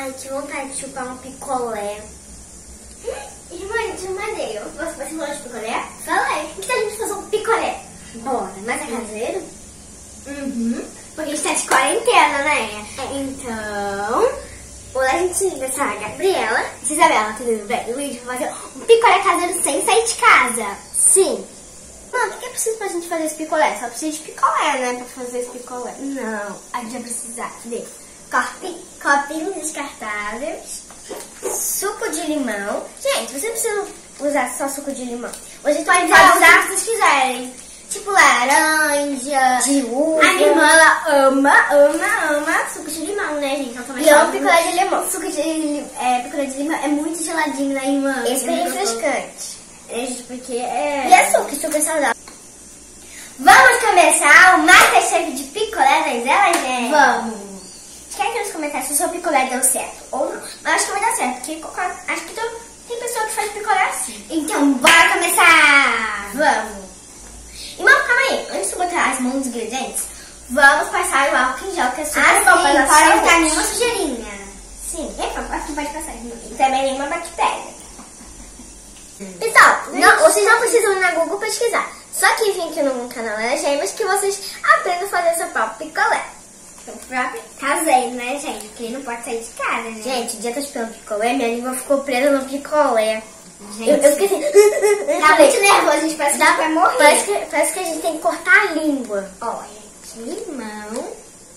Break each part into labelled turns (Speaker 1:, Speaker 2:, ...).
Speaker 1: Ai, que vontade de chupar um picolé.
Speaker 2: Irmã, eu te mandei. Você falou de picolé?
Speaker 1: Falei.
Speaker 2: Que tal a gente fazer um picolé?
Speaker 1: Bora, mas é caseiro?
Speaker 2: Uhum. Porque a gente tá de quarentena, né?
Speaker 1: Então, hoje a gente liga essa Gabriela.
Speaker 2: Isabela, tudo bem? Luiz, vou fazer um picolé caseiro sem sair de casa.
Speaker 1: Sim.
Speaker 2: Mano, o que é preciso pra gente fazer esse picolé? Só precisa de picolé, né? Pra fazer esse picolé.
Speaker 1: Não, a gente vai precisar de copinhos descartáveis, suco de limão. Gente, você não precisa usar só suco de limão. Você pode usar
Speaker 2: o que vocês quiserem. Tipo laranja,
Speaker 1: de uva.
Speaker 2: A minha irmã, ela ama suco de limão, né, gente? Ela
Speaker 1: E ama picolé de limão.
Speaker 2: Suco de picolé de limão é muito geladinho, né, irmã?
Speaker 1: Esse é refrescante.
Speaker 2: Gente, porque é...
Speaker 1: E açúcar, super saudável.
Speaker 2: Vamos começar o Masterchef de picolé das elas, gente?
Speaker 1: Vamos.
Speaker 2: Escreve nos comentários se o seu picolé deu certo ou não. Mas acho que vai dar certo, porque acho que tem pessoa que faz picolé assim. Então, bora começar!
Speaker 1: Vamos.
Speaker 2: Irmão, calma aí. Antes de botar as mãos nos ingredientes, vamos passar o álcool em gel, que é super bom para não ficar nenhuma sujeirinha.
Speaker 1: Sim.
Speaker 2: Aqui pode passar. E também nenhuma bactéria.
Speaker 1: Pessoal, vocês não precisam ir na Google pesquisar. Só que vem aqui no canal das Gêmeas que vocês aprendam a fazer seu próprio picolé.
Speaker 2: Seu próprio caseiro, né, gente? Porque não pode sair de casa, né?
Speaker 1: Gente, o dia que eu chupei um picolé, minha língua ficou presa no picolé.
Speaker 2: Gente,
Speaker 1: eu fiquei assim...
Speaker 2: Tá muito nervoso, a gente parece que a gente vai morrer.
Speaker 1: Parece que a gente tem que cortar a língua.
Speaker 2: Ó, gente, limão.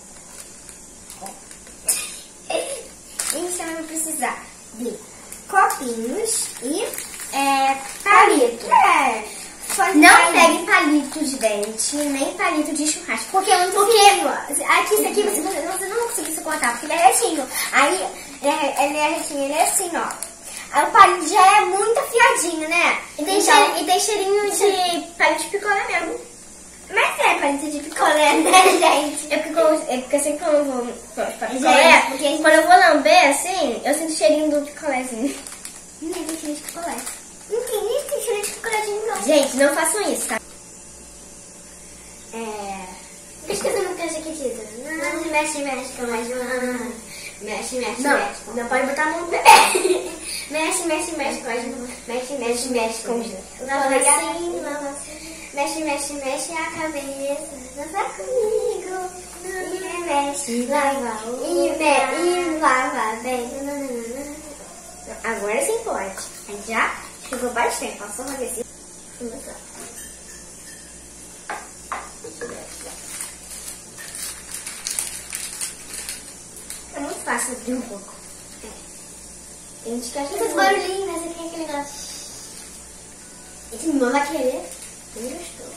Speaker 2: Então, eu vou precisar de copinhos e palito.
Speaker 1: Não pegue palito de dente, nem palito de churrasco.
Speaker 2: Porque aqui, isso aqui você não vai conseguir se cortar, porque ele é retinho. Aí, ele é retinho, ele é assim, ó. Aí o palito já é muito afiadinho, né?
Speaker 1: E tem cheirinho de palito de picolé mesmo.
Speaker 2: Mas é palito de picolé, né, gente?
Speaker 1: É porque assim quando eu vou para picolé, quando eu vou lamber assim, eu sinto o cheirinho do picolézinho.
Speaker 2: Nem tem cheiro de picolé. Não tem cheiro de picolé de não.
Speaker 1: Gente, não façam isso, tá?
Speaker 2: Pesquisa no que eu aqui diz. Mexe, com mais uma. Mexe,
Speaker 1: Não pode botar a mão no bebê.
Speaker 2: Mexe, com as mãos. Mexe, com os dois. Lava assim. Mexe a cabeça. Lava comigo. E mexe, lava e lava bem.
Speaker 1: Agora sim pode.
Speaker 2: A gente já chegou bastante. Passou uma vez. É muito fácil abrir um pouco.
Speaker 1: Tem gente que acha
Speaker 2: Muitos barulhinhos, né? Você tem aquele negócio. Esse não vai querer. Não gostou.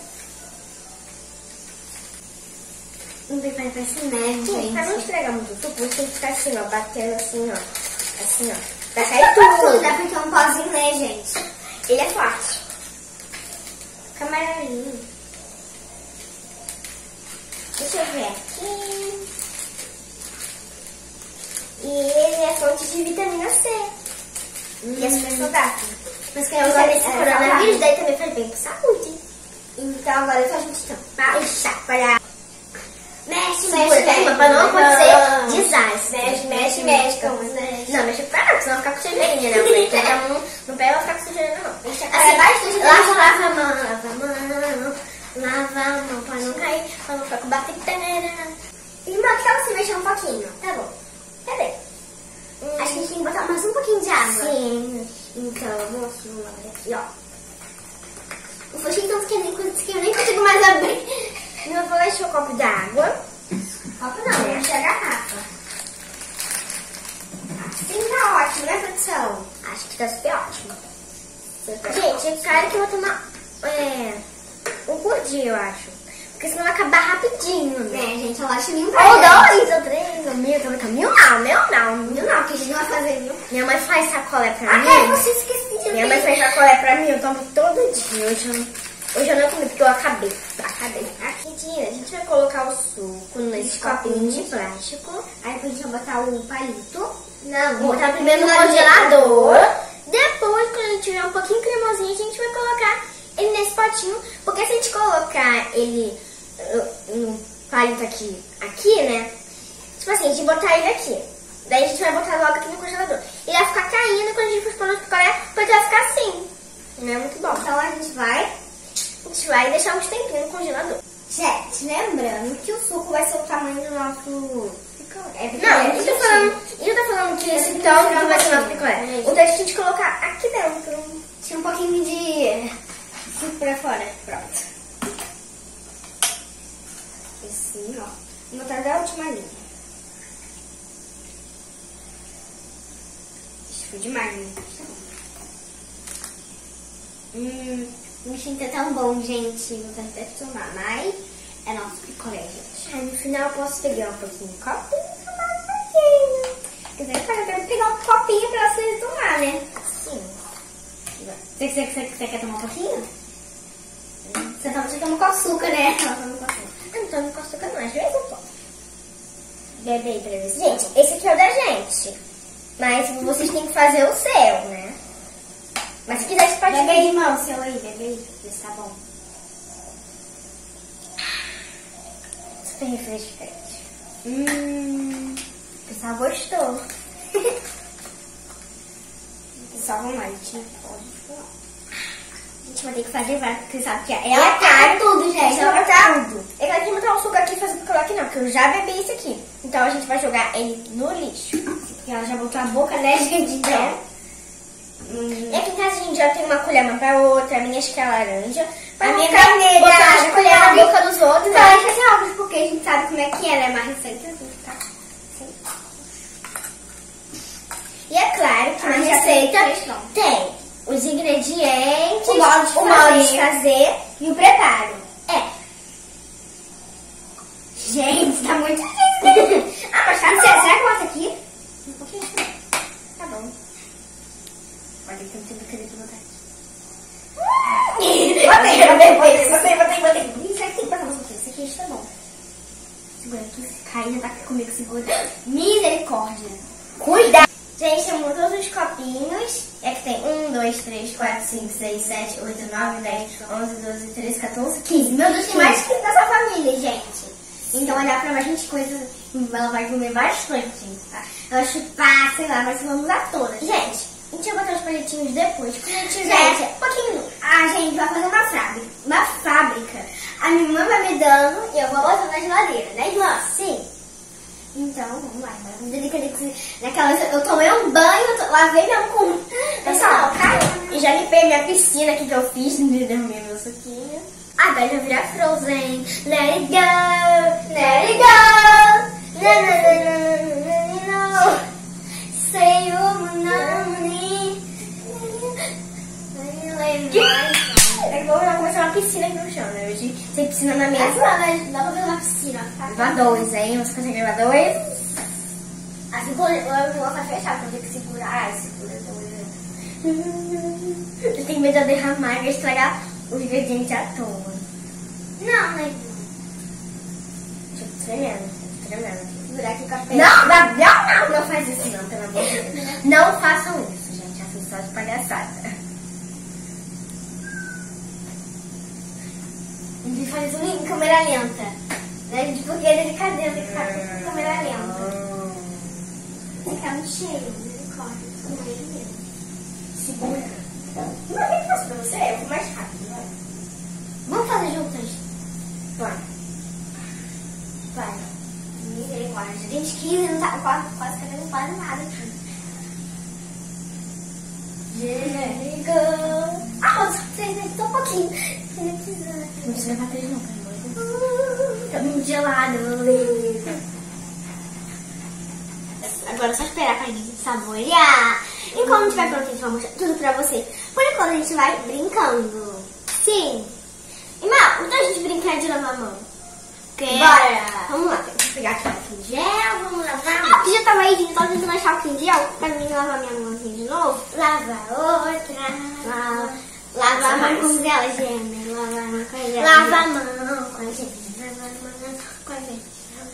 Speaker 1: Não tem para parece neve, gente. Pra não estragar muito o suco, você tem que ficar assim, ó, batendo assim, ó. Assim, ó. Vai cair tudo.
Speaker 2: Dá porque é um pozinho, né, gente? Ele é forte.
Speaker 1: Fica amarelinho.
Speaker 2: Deixa eu ver aqui. E ele é fonte de vitamina C. E é super saudável.
Speaker 1: Mas que eu saber esse coronavírus, daí também faz bem pra saúde.
Speaker 2: Então agora a gente vai chacoalhar. Mexe,
Speaker 1: pra não acontecer desastre.
Speaker 2: Mexe.
Speaker 1: Não, mexe pra não, senão ficar com sujeirinha, né? Então não pega pra ficar com sujeirinha, não.
Speaker 2: Assim, bastante.
Speaker 1: Lava a mão. Lava a mão pra não cair, pra não ficar com bactéria.
Speaker 2: Irmã, que tal você mexer um pouquinho? Tá bom. Cadê? Acho que a gente tem que botar mais um pouquinho de água.
Speaker 1: Sim. Então, vamos aqui, ó.
Speaker 2: O foxinho tanto que eu nem consigo mais abrir.
Speaker 1: Eu vou encher o copo d'água.
Speaker 2: Copo não, vou encher a garrafa. Assim tá ótimo, né, produção?
Speaker 1: Acho que tá super ótimo. Gente, é claro que eu vou tomar um por dia, eu acho. Porque senão vai acabar rapidinho, né?
Speaker 2: Gente, eu acho lindo.
Speaker 1: Ou 2, ou 3, ou 1000, também tá mil não,
Speaker 2: que a gente não vai fazer, viu?
Speaker 1: Minha mãe faz sacolé pra mim.
Speaker 2: Você esqueci de
Speaker 1: Minha mãe faz sacolé pra mim, eu tomo todo dia. Hoje eu não comi porque eu acabei. Aqui, a gente vai colocar o suco nesse copinho de plástico.
Speaker 2: Aí depois a gente vai botar o palito.
Speaker 1: Não, vou botar primeiro no congelador. Depois, quando a gente tiver um pouquinho cremosinho, a gente vai colocar ele nesse potinho. Porque se a gente colocar ele no palito aqui, né? Tipo assim, a gente botar ele aqui. Daí a gente vai botar logo aqui no congelador. Ele vai ficar caindo quando a gente for pôr no picolé, porque vai ficar assim. Não é muito bom.
Speaker 2: Então a gente vai
Speaker 1: deixar uns tempinhos no congelador.
Speaker 2: Gente, lembrando que o suco vai ser o tamanho do nosso picolé.
Speaker 1: Não, eu tô falando que esse tanto não vai ser o nosso picolé. Então a gente colocar aqui dentro.
Speaker 2: Tira um pouquinho de suco pra fora. Pronto. Assim, ó. Vou botar da última linha. Isso foi demais, né? O bichinho tá tão bom, gente. Vou até tomar, mas é nosso picolé, gente.
Speaker 1: Aí no final eu posso pegar um pouquinho de copinho e tomar um pouquinho.
Speaker 2: Quer dizer, eu quero pegar um copinho pra vocês tomar, né?
Speaker 1: Sim.
Speaker 2: Você quer tomar um pouquinho? Você toma com açúcar, né?
Speaker 1: Eu não tomo com açúcar não, às vezes eu tomo. Bebe aí pra ver. Gente, esse aqui é o da gente. Mas vocês têm que fazer o seu, né? Mas se quiser, você pode...
Speaker 2: Bebe aí, irmão, o seu aí, bebe aí. Vê se tá bom.
Speaker 1: Super refrescante. O pessoal gostou.
Speaker 2: Só vamos lá, gente. Pode falar. A gente vai ter que fazer várias, porque sabe que
Speaker 1: É a cara
Speaker 2: tudo, gente.
Speaker 1: Ela vai botar tudo. Eu quero que botar um suco aqui e fazer picolé aqui não, porque eu já bebi esse aqui. Então a gente vai jogar ele no lixo.
Speaker 2: Porque ela já botou a boca, né, gente? Então.
Speaker 1: E aqui em casa a gente já tem uma colher uma pra outra, a minha acho que é laranja.
Speaker 2: A minha
Speaker 1: ficar
Speaker 2: vermelha,
Speaker 1: botar as colheres na boca dos outros.
Speaker 2: Então, a gente vai ser óbvio, porque a gente sabe como é que ela é uma receita assim, tá?
Speaker 1: E é claro que na receita tem os ingredientes,
Speaker 2: o modo de fazer
Speaker 1: e o preparo.
Speaker 2: Gente, tá muito difícil. Mas será que bota aqui?
Speaker 1: Um pouquinho. Tá bom. Olha que eu não tenho brincadeira de botar aqui. Botei.
Speaker 2: Isso aqui tem que botar mais um pouquinho. Isso aqui está bom.
Speaker 1: Segura aqui, se cair, ainda tá comigo, segura.
Speaker 2: Misericórdia.
Speaker 1: Cuidado! Gente, chamou todos os copinhos. É que tem 1, 2, 3, 4, 5, 6, 7, 8, 9, 10, 11, 12, 13, 14, 15.
Speaker 2: Meu Deus, tem mais que dessa família, gente. Então vai dar pra bastante coisa. Ela vai comer bastante, tá? Ela chupar, sei lá, mas vamos usar todas.
Speaker 1: Gente, a gente vai botar os palitinhos depois. Quando a gente
Speaker 2: Gente,
Speaker 1: tiver um pouquinho.
Speaker 2: A gente vai fazer uma fábrica. Uma fábrica. A minha irmã vai me dando e eu vou botando na geladeira, né, irmã?
Speaker 1: Sim.
Speaker 2: Então, vamos lá. Eu tomei um banho, lavei minha mão.
Speaker 1: Pessoal, e já limpei minha piscina aqui que eu fiz, derramei meu suquinho. Agora já virar Frozen. Let it go, let it go. No.
Speaker 2: Say you money.
Speaker 1: Agora vai começar uma piscina aqui no chão, né? Hoje tem piscina na mesa.
Speaker 2: Dá pra ver uma piscina.
Speaker 1: Levar 2, hein? Você consegue levar 2?
Speaker 2: Assim, o negócio vai fechar, pra ter que segurar. Ai, segura 2.
Speaker 1: Eu tenho medo de derramar e estragar os ingredientes à toa.
Speaker 2: Não, né?
Speaker 1: Tipo, tremendo.
Speaker 2: Segurar aqui o café.
Speaker 1: Não faz isso não, pelo amor de Deus. Não façam isso, gente. Assim só de palhaçada.
Speaker 2: A gente faz isso em câmera lenta. Né? Porque é delicadeza, tem que ficar tudo em câmera lenta. Fica muito cheio, misericórdia.
Speaker 1: Segura. Não, eu faço pra você, eu vou mais rápido, vai.
Speaker 2: Vamos fazer juntas?
Speaker 1: Vai.
Speaker 2: Misericórdia. Gente, 15 não tá quase fazendo quase nada aqui. Só um pouquinho.
Speaker 1: Não precisa levar 3 não, pelo amor de Deus.
Speaker 2: Tá muito gelado. Agora é só esperar pra gente saborear. E quando tiver pronto, a gente vai mostrar tudo pra vocês. Por enquanto a gente vai brincando. Sim. Irmão, então a gente brincar de lavar a mão.
Speaker 1: Bora!
Speaker 2: Vamos lá, tem que pegar aqui o álcool em gel, vamos lavar. Ah, que já tava aí, gente, tava tentando achar o álcool em gel pra mim lavar minha mão aqui de novo.
Speaker 1: Lava outra.
Speaker 2: Lava a mão com gel, gente. Lava a mão com gel.
Speaker 1: Lava a mão com a gente. Lava a mão com a gente.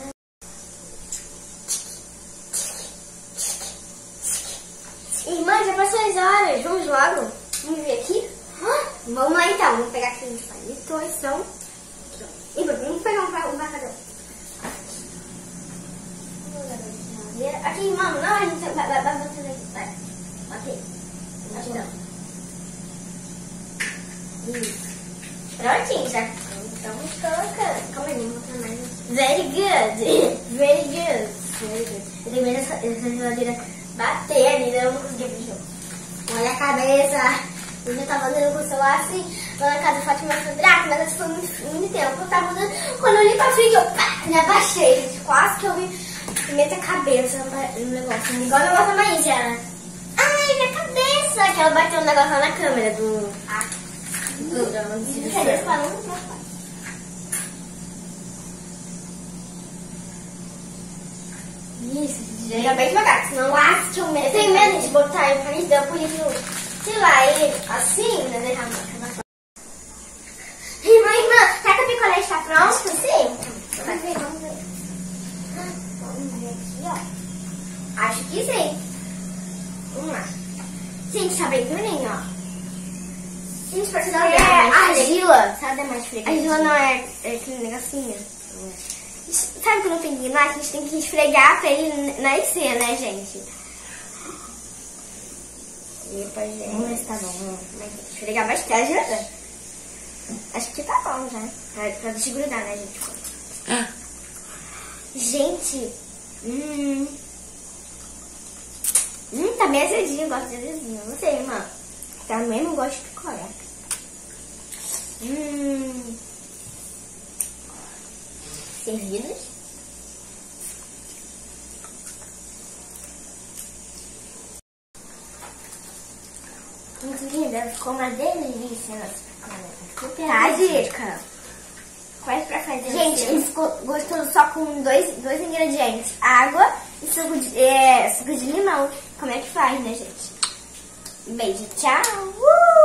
Speaker 2: Irmã, já passou as horas. Vamos logo? Vamos ver aqui? Vamos lá então. Vamos pegar aqui os palitos. Então. E vamos pegar um marcador. batedeira. Aqui, mano, não, a gente vai bater aqui. Vai. Bater. Aqui não. Isso. Prontinho, já estamos colocando. Calma aí, vou botar mais. Very good. Very good. Very good. Eu tenho medo dessa geladeira bater ali, né? Eu não consegui abrir o jogo. Olha a cabeça. Eu já tava andando com o celular assim, lá na casa do Fátima Sandrato, mas foi muito tempo. Eu tava andando, quando eu olhei pra frente, eu me abaixei, gente. Quase que eu vi meter a cabeça no negócio. Igual o negócio da Maísa, né? Ai, minha cabeça! Que ela bateu um negócio lá na câmera do... Isso, já bem devagar, senão quase que eu meto. Eu tenho medo de botar o país da polícia, sei lá, ele assim, né? Deixar irmã, será que o picolé está pronto? Sim. Vamos ver. Vamos ver aqui, ó. Acho que sim. Vamos lá. Gente, tá bem durinho, ó. Gente, pode dar argila. Sabe mais fregada? Argila não é aquele negocinho. Sabe quando tem guinar, a gente tem que esfregar pra ele nascer, né, gente? Epa, gente. Vamos ver se tá bom. Esfregar bastante. Ajuda? Acho que tá bom já. Pra desgrudar, né, gente? Gente. Tá bem azedinho. Eu gosto de azedinho. Não sei, irmã. Também não gosto de picolé. Servidos. Muito linda. Ficou uma delícia nossa picolé. Tá, dica. Qual é pra fazer? Gente, ele ficou gostoso só com dois ingredientes. Água e suco de limão. Como é que faz, né, gente? Beijo, tchau!